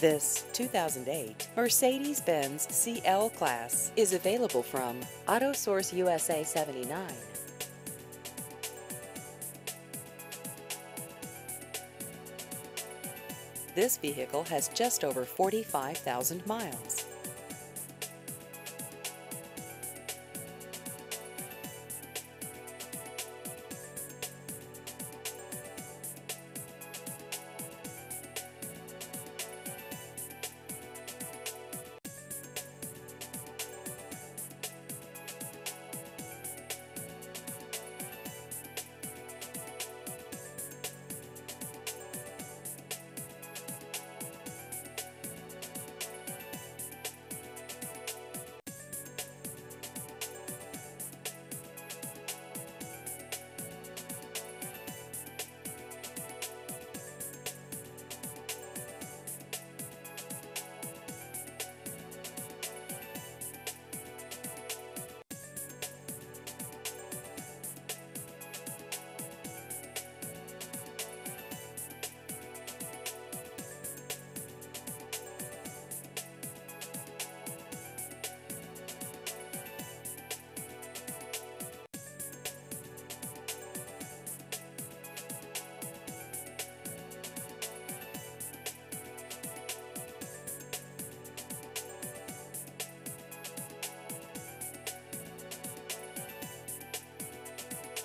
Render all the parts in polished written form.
This 2008 Mercedes-Benz CL Class is available from Auto Source USA 79. This vehicle has just over 45,000 miles.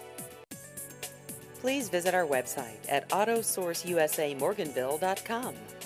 Please visit our website at autosourceusamorganville.com.